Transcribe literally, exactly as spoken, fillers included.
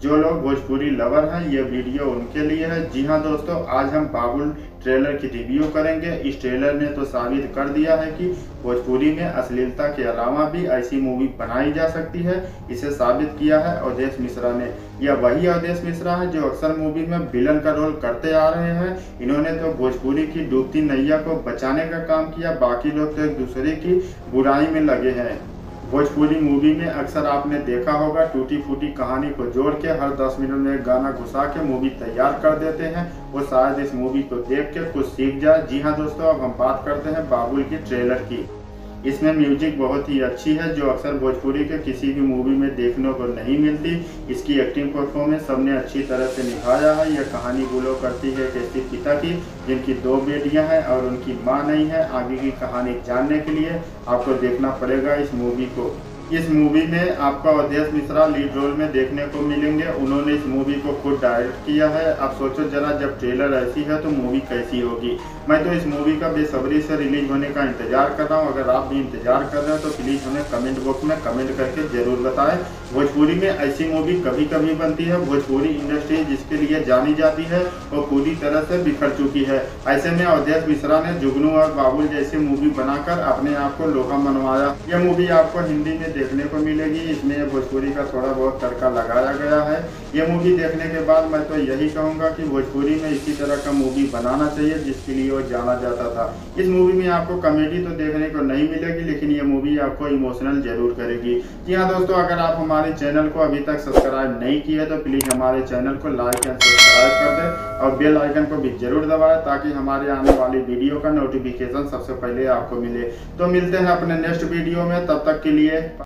जो लोग भोजपुरी लवर हैं ये वीडियो उनके लिए है। जी हाँ दोस्तों, आज हम बाबुल ट्रेलर की रिव्यू करेंगे। इस ट्रेलर ने तो साबित कर दिया है कि भोजपुरी में अश्लीलता के अलावा भी ऐसी मूवी बनाई जा सकती है। इसे साबित किया है अवधेश मिश्रा ने। यह वही अवधेश मिश्रा है जो अक्सर मूवी में विलन का रोल करते आ रहे हैं। इन्होंने तो भोजपुरी की डूबती नैया को बचाने का काम किया, बाकी लोग तो एक दूसरे की बुराई में लगे हैं। भोजपुरी मूवी में अक्सर आपने देखा होगा टूटी फूटी कहानी को जोड़ के हर दस मिनट में एक गाना घुसा के मूवी तैयार कर देते हैं। वो शायद इस मूवी को देख के कुछ सीख जाए। जी हाँ दोस्तों, अब हम बात करते हैं बाबुल की ट्रेलर की। इसमें म्यूजिक बहुत ही अच्छी है जो अक्सर भोजपुरी के किसी भी मूवी में देखने को नहीं मिलती। इसकी एक्टिंग परफॉर्मेंस सबने अच्छी तरह से निभाया है। यह कहानी बुलो करती है एक ऐसे पिता की जिनकी दो बेटियां हैं और उनकी मां नहीं है। आगे की कहानी जानने के लिए आपको देखना पड़ेगा इस मूवी को। इस मूवी में आपको अवधेश मिश्रा लीड रोल में देखने को मिलेंगे। उन्होंने इस मूवी को खुद डायरेक्ट किया है। अब सोचो जरा, जब ट्रेलर ऐसी है तो मूवी कैसी होगी। मैं तो इस मूवी का बेसब्री से रिलीज होने का इंतजार कर रहा हूँ। अगर आप भी इंतजार कर रहे हो तो प्लीज हमें कमेंट बॉक्स में कमेंट करके जरूर बताएं। भोजपुरी में ऐसी मूवी कभी कभी बनती है। भोजपुरी इंडस्ट्री जिसके लिए जानी जाती है वो पूरी तरह से बिखर चुकी है। ऐसे में अवधेश मिश्रा ने जुगनू और बाबुल जैसी मूवी बनाकर अपने आप को लोहा मनवाया। यह मूवी आपको हिंदी में देखने को मिलेगी। इसमें भोजपुरी का थोड़ा बहुत तड़का लगाया गया है। यह मूवी देखने के बाद मैं तो यही कहूंगा कि भोजपुरी में इसी तरह का मूवी बनाना चाहिए जिसके लिए वो जाना जाता था। इस मूवी में आपको कॉमेडी तो देखने को नहीं मिलेगी, लेकिन यह मूवी आपको इमोशनल जरूर करेगी। जी हाँ दोस्तों, अगर आप हमारे चैनल को अभी तक सब्सक्राइब नहीं किया तो प्लीज हमारे चैनल को लाइक एंड सब्सक्राइब कर दें और बेल आइकन को भी जरूर दबाएं ताकि हमारे आने वाली वीडियो का नोटिफिकेशन सबसे पहले आपको मिले। तो मिलते हैं अपने नेक्स्ट वीडियो में, तब तक के लिए